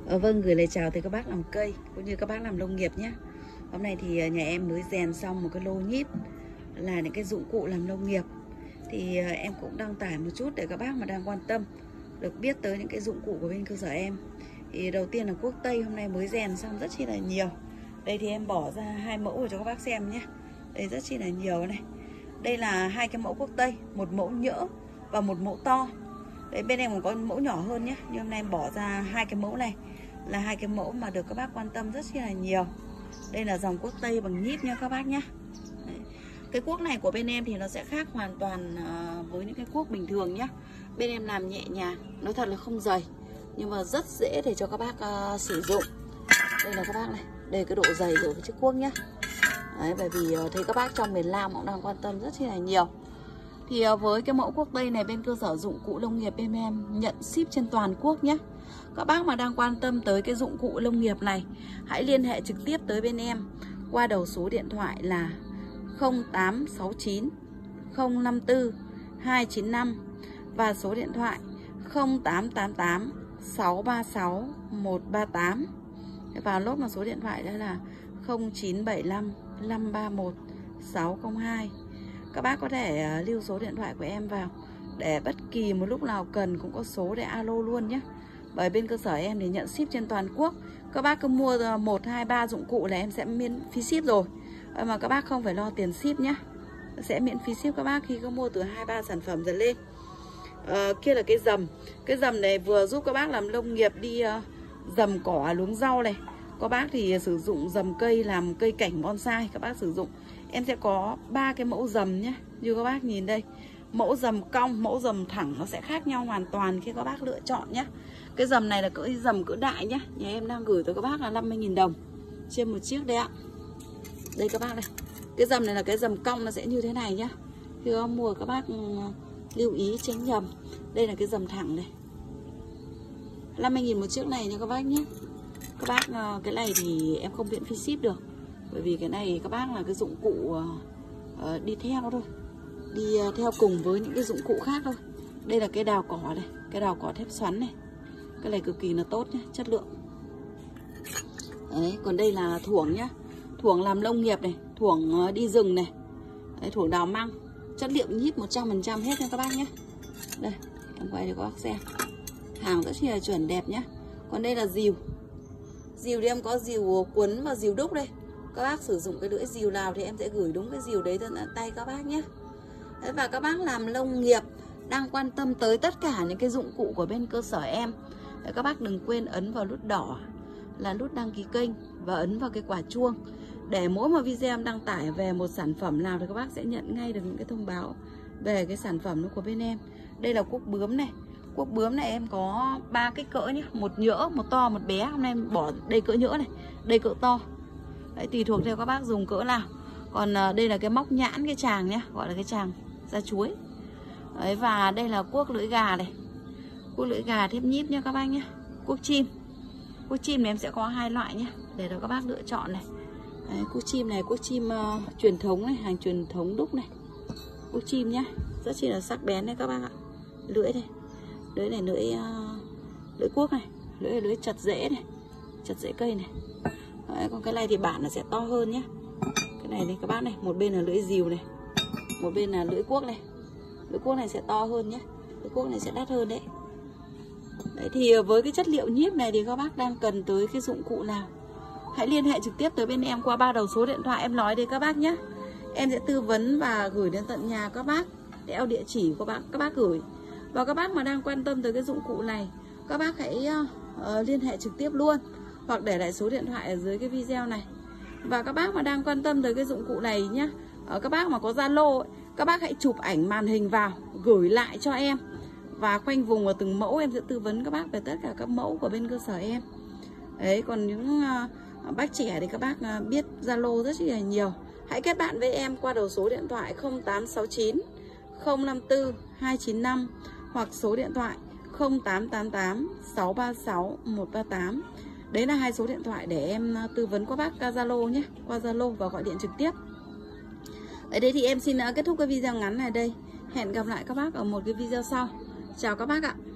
Vâng, gửi lời chào tới các bác làm cây cũng như các bác làm nông nghiệp nhé. Hôm nay thì nhà em mới rèn xong một cái lô nhíp là những cái dụng cụ làm nông nghiệp. Thì em cũng đăng tải một chút để các bác mà đang quan tâm được biết tới những cái dụng cụ của bên cơ sở em. Thì đầu tiên là cuốc tây, hôm nay mới rèn xong rất chi là nhiều. Đây thì em bỏ ra 2 mẫu để cho các bác xem nhé. Đây rất chi là nhiều này. Đây là 2 cái mẫu cuốc tây, một mẫu nhỡ và một mẫu to. Đấy, bên em còn có mẫu nhỏ hơn nhé. Nhưng hôm nay em bỏ ra 2 cái mẫu này là 2 cái mẫu mà được các bác quan tâm rất chi là nhiều. Đây là dòng cuốc tây bằng nhíp nha các bác nhé. Đấy. Cái cuốc này của bên em thì nó sẽ khác hoàn toàn với những cái cuốc bình thường nhé. Bên em làm nhẹ nhàng, nói thật là không dày nhưng mà rất dễ để cho các bác sử dụng. Đây là các bác này, đây cái độ dày của cái chiếc cuốc nhé. Đấy, bởi vì thấy các bác trong miền Nam cũng đang quan tâm rất chi là nhiều. Thì với cái mẫu cuốc tây này bên cơ sở dụng cụ nông nghiệp bên em nhận ship trên toàn quốc nhé. Các bác mà đang quan tâm tới cái dụng cụ nông nghiệp này, hãy liên hệ trực tiếp tới bên em qua đầu số điện thoại là 0869 054 295 và số điện thoại 0888 636 138. Và lốt một số điện thoại đó là 0975 531 602. Các bác có thể lưu số điện thoại của em vào để bất kỳ một lúc nào cần cũng có số để alo luôn nhé. Bởi bên cơ sở em thì nhận ship trên toàn quốc. Các bác cứ mua 1, 2, 3 dụng cụ là em sẽ miễn phí ship rồi. Mà các bác không phải lo tiền ship nhé. Sẽ miễn phí ship các bác khi có mua từ 2, 3 sản phẩm trở lên. Kia là cái dầm. Cái dầm này vừa giúp các bác làm nông nghiệp đi dầm cỏ luống rau này. Các bác thì sử dụng dầm cây làm cây cảnh bonsai. Các bác sử dụng. Em sẽ có 3 cái mẫu dầm nhé. Như các bác nhìn đây. Mẫu dầm cong, mẫu dầm thẳng nó sẽ khác nhau hoàn toàn khi các bác lựa chọn nhé. Cái dầm này là cỡ dầm cỡ đại nhé. Nhà em đang gửi tới các bác là 50.000 đồng trên một chiếc đấy ạ. Đây các bác đây. Cái dầm này là cái dầm cong, nó sẽ như thế này nhá. Khi các mua các bác lưu ý tránh nhầm. Đây là cái dầm thẳng này, 50.000 một chiếc này nha các bác nhé. Các bác cái này thì em không miễn phí ship được. Bởi vì cái này các bác là cái dụng cụ đi theo thôi, đi theo cùng với những cái dụng cụ khác thôi. Đây là cái đào cỏ này, cái đào cỏ thép xoắn này. Cái này cực kỳ là tốt nhé, chất lượng. Đấy, còn đây là thuổng nhá. Thuổng làm nông nghiệp này, thuổng đi rừng này. Đấy, thuổng đào măng. Chất liệu nhíp 100% hết nha các bác nhé. Đây, em quay cho các bác xem. Hàng rất là chuẩn đẹp nhé. Còn đây là rìu. Rìu thì em có rìu quấn và rìu đúc đây. Các bác sử dụng cái lưỡi rìu nào thì em sẽ gửi đúng cái rìu đấy tận tay các bác nhé. Đấy, và các bác làm nông nghiệp đang quan tâm tới tất cả những cái dụng cụ của bên cơ sở em. Đấy, các bác đừng quên ấn vào nút đỏ là nút đăng ký kênh và ấn vào cái quả chuông để mỗi một video em đăng tải về một sản phẩm nào thì các bác sẽ nhận ngay được những cái thông báo về cái sản phẩm đó của bên em. Đây là cuốc bướm này. Cuốc bướm này em có 3 kích cỡ nhé, một nhỡ, một to, một bé. Hôm nay em bỏ đây cỡ nhỡ này, đây cỡ to. Đấy, tùy thuộc theo các bác dùng cỡ nào. Còn đây là cái móc nhãn, cái chàng nhé, gọi là cái chàng da chuối. Đấy, và đây là cuốc lưỡi gà này, cuốc lưỡi gà thép nhíp nhé các bác nhé. Cuốc chim. Cuốc chim này em sẽ có 2 loại nhé, để cho các bác lựa chọn này. Đấy, cuốc chim này, cuốc chim truyền thống này, hàng truyền thống đúc này. Cuốc chim nhá, rất chi là sắc bén đấy các bác ạ. Lưỡi đây, lưỡi này lưỡi cuốc này, lưỡi chặt rễ này, chặt rễ cây này. Đấy, còn cái này thì bản nó sẽ to hơn nhé. Cái này thì các bác này, một bên là lưỡi rìu này, một bên là lưỡi cuốc này. Lưỡi cuốc này sẽ to hơn nhé, lưỡi cuốc này sẽ đắt hơn đấy. Đấy thì với cái chất liệu nhíp này thì các bác đang cần tới cái dụng cụ nào, hãy liên hệ trực tiếp tới bên em qua 3 đầu số điện thoại em nói đây các bác nhé. Em sẽ tư vấn và gửi đến tận nhà các bác theo địa chỉ của các bác gửi. Và các bác mà đang quan tâm tới cái dụng cụ này, các bác hãy liên hệ trực tiếp luôn hoặc để lại số điện thoại ở dưới cái video này. Và các bác mà đang quan tâm tới cái dụng cụ này nhé, các bác mà có Zalo, các bác hãy chụp ảnh màn hình vào gửi lại cho em và khoanh vùng vào từng mẫu, em sẽ tư vấn các bác về tất cả các mẫu của bên cơ sở em. Đấy, còn những bác trẻ thì các bác biết Zalo rất là nhiều. Hãy kết bạn với em qua đầu số điện thoại 0869 054 295 hoặc số điện thoại 0888 636 138. Đấy là 2 số điện thoại để em tư vấn qua bác Zalo nhé, qua Zalo và gọi điện trực tiếp. Ở đây thì em xin kết thúc cái video ngắn này đây. Hẹn gặp lại các bác ở một cái video sau. Chào các bác ạ.